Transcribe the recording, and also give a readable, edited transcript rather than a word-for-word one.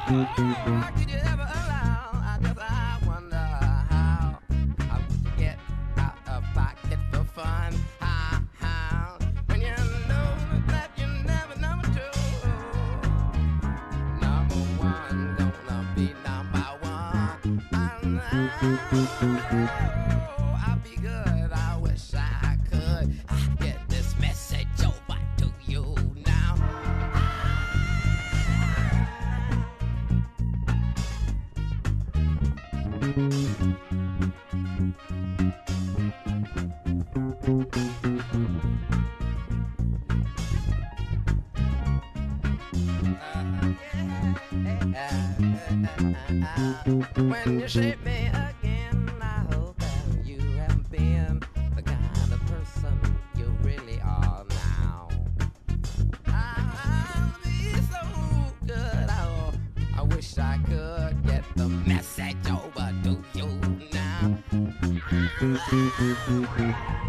How could you ever allow? I wonder how I would get out of pocket for fun. How when you know that you never number two. Number one gonna be number one. I'll be good. I wish I could get this message over to you now. When you shape me again, I hope that you have been the kind of person you really are now. I'll be so good. I wish I could get the message over to you now.